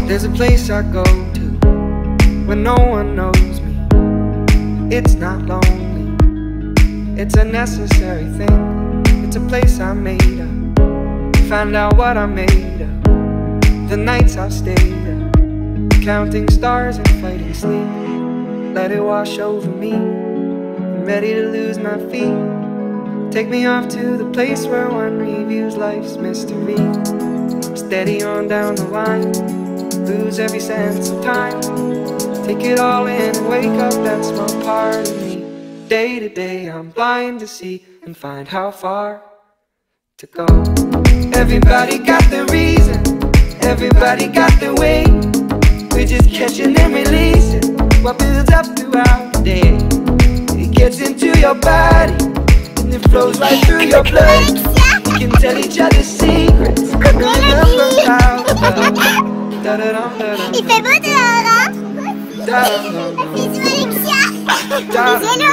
There's a place I go to when no one knows me. It's not lonely, it's a necessary thing. It's a place I made up, find out what I made of. The nights I've stayed up, counting stars and fighting sleep. Let it wash over me, I'm ready to lose my feet. Take me off to the place where one reviews life's mystery. Steady on down the line, lose every sense of time. Take it all in and wake up that small part of me. Day to day I'm blind to see and find how far to go. Everybody got their reason, everybody got their way. We're just catching and releasing what builds up throughout the day. It gets into your body and it flows right through your blood. We can tell each other secrets and remember how to love. Il fait beau dehors, hein? Bisous Alexia. Bisous.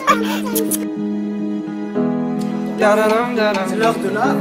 C'est l'heure de la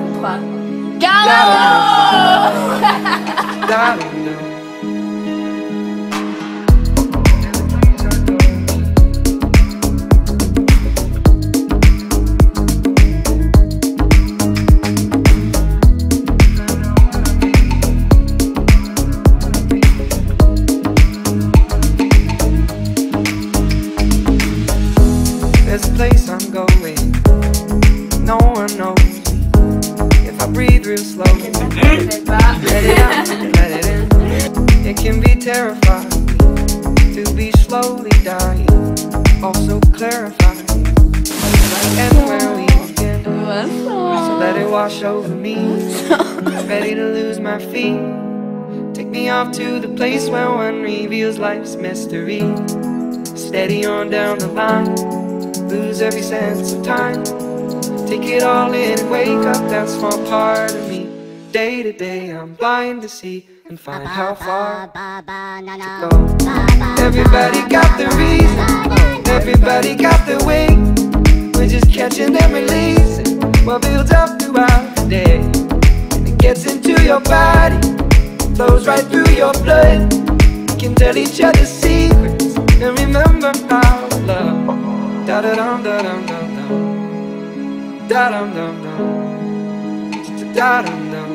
There's a place I'm going, no one knows me. If I breathe real slow, let it out, let it in. It can be terrifying to be slowly dying, also clarifying and where we begin. So let it wash over me, ready to lose my feet. Take me off to the place where one reveals life's mystery. Steady on down the line, lose every sense of time. Take it all in and wake up that small part of me. Day to day I'm blind to see and find how far to go. Everybody got their reason, everybody got their way. We're just catching and releasing what builds up throughout the day. And it gets into your body, flows right through your blood. We can tell each other secrets and remember how to love. Da da dum da dum dum dum, da dum dum dum, da dum dum,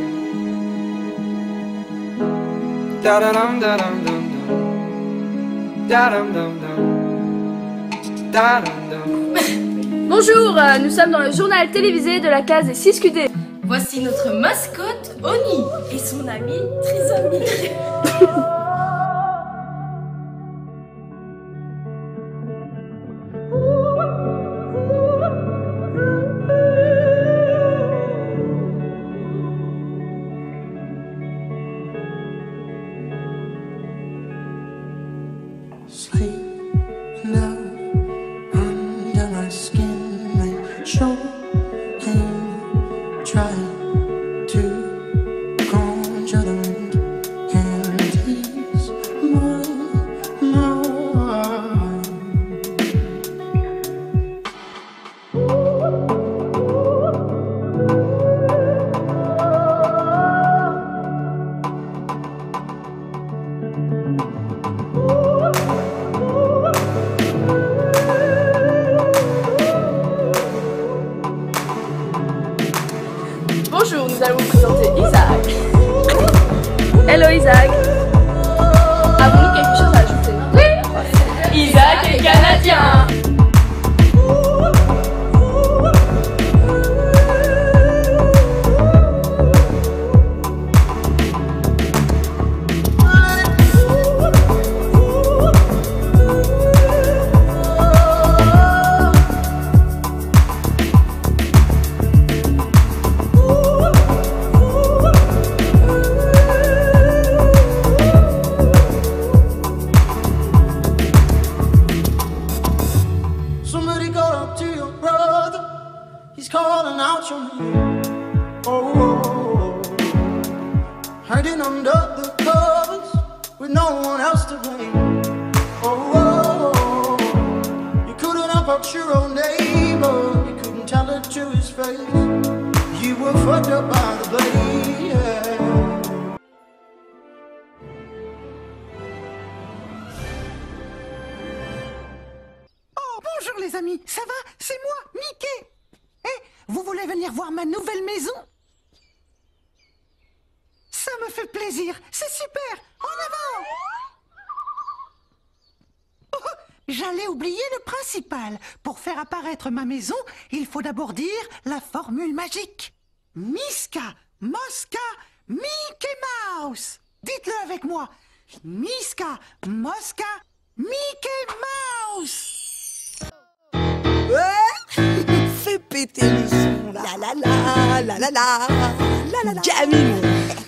da da dum da dum dum dum, da dum dum dum, da dum dum. Bonjour, nous sommes dans le journal télévisé de la case des 6QD. Voici notre mascotte Oni et son ami Trisomique. Sleep now under my skin, make sure and try to conjure the wind and tease more. Bonjour, nous allons vous présenter Isaac. Hello Isaac. Avons-nous quelque chose à ajouter? Oui. Isaac est canadien. Somebody go up to your brother, he's calling out your name. Oh, hiding under the covers with no one else to blame. Oh, you couldn't help out your own neighbor, you couldn't tell it to his face. You were fucked up by the blame. les amis, ça va? C'est moi, Mickey. Eh, vous voulez venir voir ma nouvelle maison? Ça me fait plaisir, c'est super. En avant! Oh, j'allais oublier le principal. Pour faire apparaître ma maison, il faut d'abord dire la formule magique. Miska, Moska, Mickey Mouse. Dites-le avec moi. Miska, Moska, Mickey Mouse. Fais péter le son, la la la, la la la, la la la. Camille.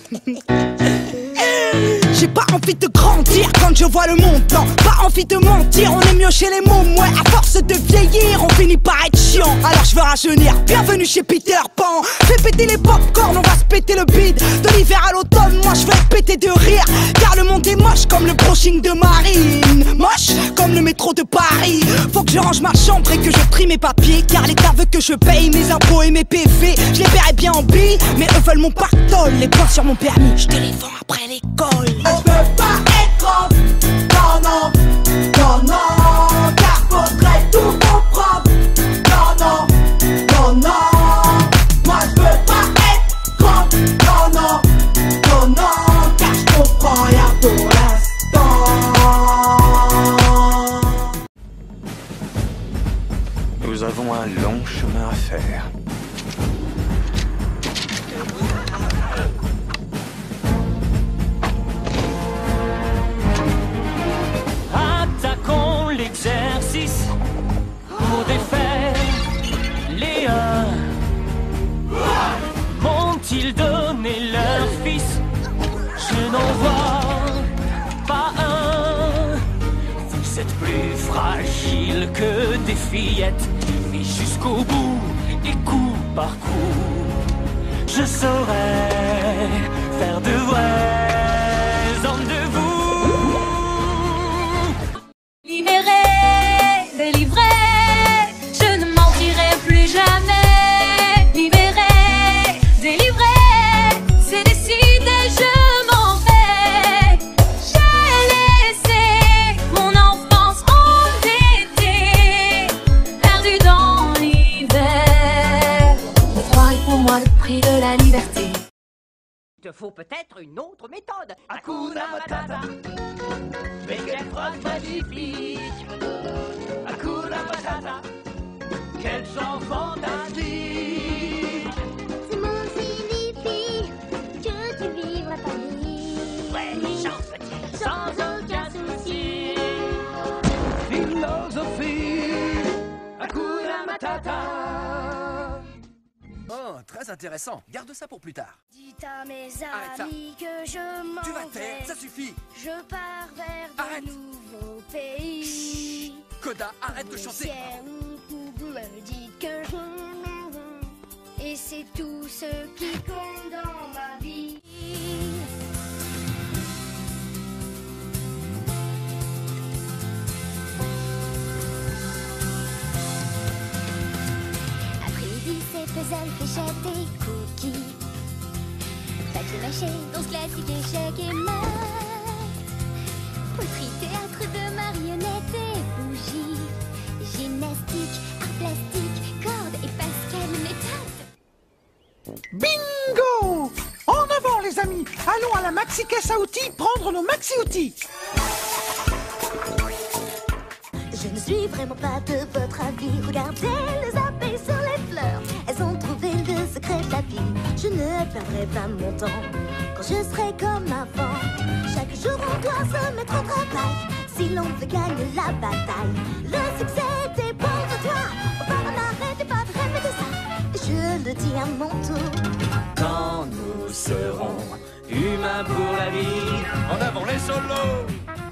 J'ai pas envie de grandir quand je vois le monde, non, pas envie de mentir, on est mieux chez les mômes, ouais, à force de vieillir, on finit par être chiant, alors je veux rajeunir, bienvenue chez Peter Pan, fais péter les popcorn, on va se péter le bide, de l'hiver à l'automne, moi je vais être pété de rire, car le monde est moche comme le brushing de Marine, moche comme le métro de Paris, faut que je range ma chambre et que je trie mes papiers, car l'État veut que je paye mes impôts et mes PV, je les paierai bien en billes, mais eux veulent mon pactole, les points sur mon permis, je te les vends après l'école. On peut pas être grand, non, non, non, non, car faudrait tout comprendre, non, non, non, non, moi je veux pas être grand, non, non, non, non, car je comprends rien pour l'instant. Nous avons un long chemin à faire. L'exercice pour défaire les uns. M'ont-ils donné leur fils? Je n'en vois pas un. Vous êtes plus fragile que des fillettes, et jusqu'au bout, et coup par coup, je saurais faire de vrais hommes de vous. Délivré, je ne mentirai plus jamais. Libéré, délivré, c'est décidé, je m'en vais. J'ai laissé mon enfance en été, perdu dans l'hiver. Le froid est pour moi le prix de la liberté. Il te faut peut-être une autre méthode. Hakuna Matata, mais quelle phrase magnifique. Hakuna Matata, quel chant fantastique. Ce mot signifie que tu vivras ta vie. Ouais, chante petit, sans aucun souci. Philosophie, Hakuna Matata. Oh, très intéressant. Garde ça pour plus tard. Dites à mes Arrête amis que je m'en vais. Tu vas te taire, ça suffit. Je pars vers de nouveaux pays. Koda, arrête de chanter. Me dites que je m'en vais. Et c'est tout ce qui compte dans ma vie. Après-midi, c'est puzzle, fléchettes et cookies. Papier mâché, danse classique, échecs et maths. Poterie, théâtre de marionnettes et bougies. Gymnastique, art plastique, cordes et Pascal méthode. Bingo! En avant les amis, allons à la maxi caisse à outils prendre nos maxi outils. Je ne suis vraiment pas de votre avis. Regardez les abeilles sur les fleurs. Elles ont trouvé le secret de la vie. Je ne perdrai pas mon temps quand je serai comme avant. Chaque jour on doit se mettre au travail si l'on veut gagner la bataille. Le succès dépend de toi. Enfin, n'arrêtez pas de répéter ça. Je le dis à mon tour. Quand nous serons humains pour la vie, en avant les solos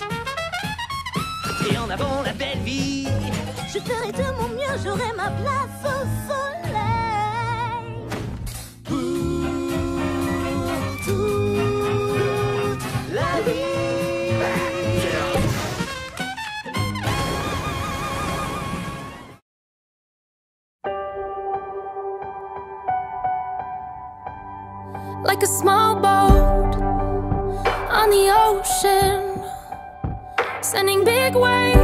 et en avant la belle vie. Je ferai de mon mieux, j'aurai ma place au soleil. Pour toute la vie. Like a small boat on the ocean, sending big waves